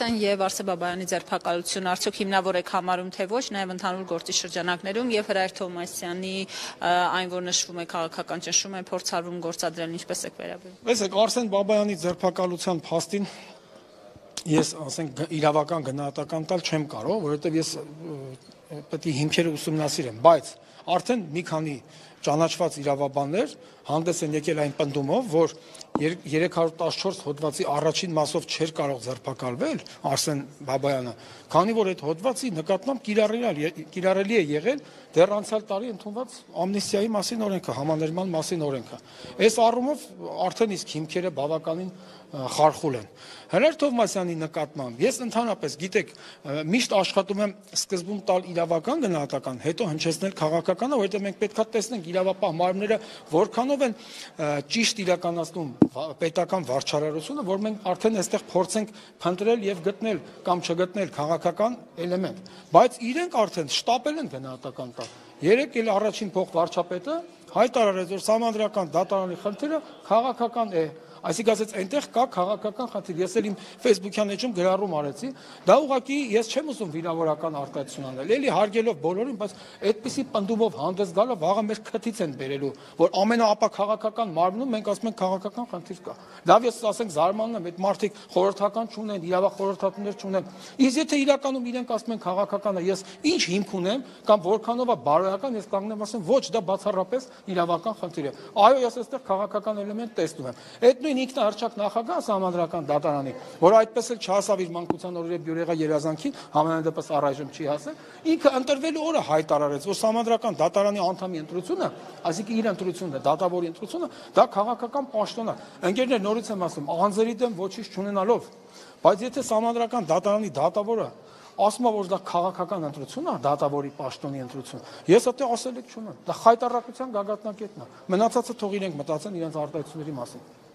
Թովմասյան եւ Արսե Բաբայանի ձերբակալությունը արդյոք հիմնավոր եք համարում թե ոչ, նաեւ ընդհանուր գործի շրջանակներում եւ Հրայր Թովմասյանի այն, որ նշվում է քաղաքական ճնշում է փորձարվում գործադրել, ինչպես եք վերաբերվում։ Տեսեք, Արսեն Բաբայանի ձերբակալության փաստին ես ասենք իրավական գնահատական տալ չեմ կարող, որովհետեւ ես պետք է հիմքերը ուսումնասիրեմ, բայց արդեն մի քանի ճանաչված իրավաբաններ հանդես են եկել այն պնդումով, որ 314 հոդվածի առաջին մասով չէր կարող ձերբակալվել Արսեն Բաբայանը, քանի որ այդ հոդվածի նկատմամբ կիրառելի է եղել դեռ անցյալ տարի ընդունված ամնիստիայի մասին օրենքը, համաներման մասին օրենքը։ Այս առումով արդեն իսկ հիմքերը բավականին խարխուլ են։ Հրայր Թովմասյանի նկատմամբ ես ընդհանրապես գիտեք միշտ աշխատում եմ սկզբում տալ իրավական գնահատական, հետո հնչեցնել քաղաքականը, որովհետև մենք պետք է տեսնենք իրավապահ մարմինները որքանով են ճիշտ իրականացնում պետական վարչարարությունը, որ մենք արդեն այստեղ փորձենք փնտրել եւ գտնել կամ չգտնել քաղաքական էլեմենտ, բայց իրենք արդեն շտապել են գնահատական տալ։ Երեք էլ առաջին փոխվարչապետը հայտարարեց, որ Սահմանադրական դատարանի խնդիրը քաղաքական է։ Այսինքն ասած այնտեղ կա քաղաքական խնդիր։ Ես էլ իմ Facebook-յան էջում գրառում արեցի, դա ուղղակի ես չեմ ուզում վիրավորական արտահայտություն անել, էլի հարգելով բոլորին, բայց այդպիսի պնդումով հանդես գալը վաղը մեր քթից են բերելու, որ ամենաապա քաղաքական մարմնում մենք ասում ենք քաղաքական խնդիր կա։ Լավ, ես ասենք զարմանում եմ, այդ մարդիկ խորհրդական չունեն, իրավախորհրդատուներ չունեն։ Իսկ եթե իրականում իրենք ասում են քաղաքականը, ես ինչ հիմք ունեմ կամ որքանով է բարոյական, ես կանգնեմ ասեմ, ոչ, դա բացառապես իրավական խնդիր է։ Այո, ես այստեղ քաղաքական էլեմենտ տեսնում եմ։ Այդ նույն ինքնահռչակ նախագահ Սահմանադրական դատարանի, որ այդպես էլ չհասավ իր մանկության օրերի բյուրեղա երազանքին, համենայն դեպս առայժմ չի հասել, ինքը ընտրվելու օրը հայտարարեց, որ Սահմանադրական դատարանի անդամի ընտրությունը, այսինքն իր ընտրությունը, դատավորի ընտրությունը, դա քաղաքական պաշտոն է։ Ընկերներ, նորից եմ ասում, անձերի դեմ ոչինչ չունենալով, բայց եթե Սահմանադրական դատարանի դատավորը ասում է, որ դա քաղաքական ընտրություն է, դատավորի պաշտոնի ընտրություն, ես այդտեղ ասելիք չունեմ, դա խայտառակության գագաթնակետն է, մնացածը թող իրենք մտածեն իրենց արտահայտությունների մասին։